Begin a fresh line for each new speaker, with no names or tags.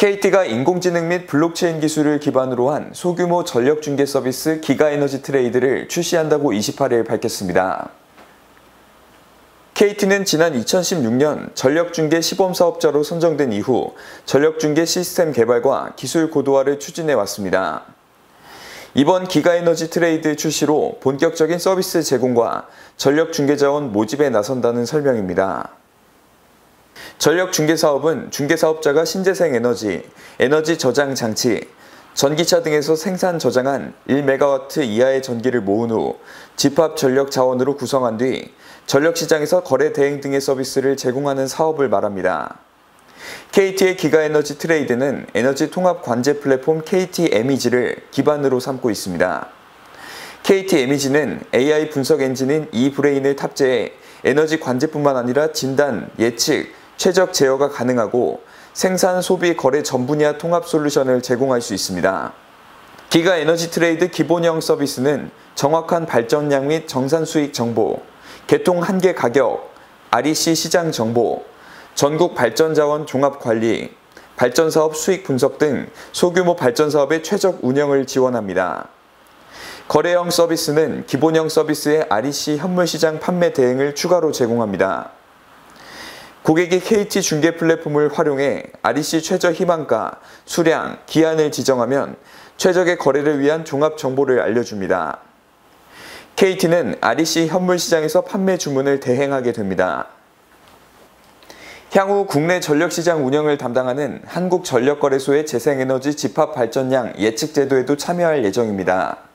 KT가 인공지능 및 블록체인 기술을 기반으로 한 소규모 전력 중개 서비스 기가에너지 트레이드를 출시한다고 28일 밝혔습니다. KT는 지난 2016년 전력중개 시범사업자로 선정된 이후 전력중개 시스템 개발과 기술 고도화를 추진해 왔습니다. 이번 기가에너지 트레이드 출시로 본격적인 서비스 제공과 전력중개자원 모집에 나선다는 설명입니다. 전력중개사업은 중개사업자가 신재생 에너지, 에너지 저장 장치, 전기차 등에서 생산 저장한 1메가와트 이하의 전기를 모은 후 집합 전력 자원으로 구성한 뒤 전력시장에서 거래 대행 등의 서비스를 제공하는 사업을 말합니다. KT의 기가에너지 트레이드는 에너지 통합 관제 플랫폼 KT 에미지를 기반으로 삼고 있습니다. KT 에미지는 AI 분석 엔진인 e브레인을 탑재해 에너지 관제뿐만 아니라 진단, 예측, 최적 제어가 가능하고 생산, 소비, 거래 전 분야 통합 솔루션을 제공할 수 있습니다. 기가에너지 트레이드 기본형 서비스는 정확한 발전량 및 정산 수익 정보, 개통 한계 가격, REC 시장 정보, 전국 발전자원 종합 관리, 발전사업 수익 분석 등 소규모 발전사업의 최적 운영을 지원합니다. 거래형 서비스는 기본형 서비스의 REC 현물시장 판매 대행을 추가로 제공합니다. 고객이 KT 중개 플랫폼을 활용해 REC 최저 희망가, 수량, 기한을 지정하면 최적의 거래를 위한 종합 정보를 알려줍니다. KT는 REC 현물시장에서 판매 주문을 대행하게 됩니다. 향후 국내 전력시장 운영을 담당하는 한국전력거래소의 재생에너지 집합 발전량 예측 제도에도 참여할 예정입니다.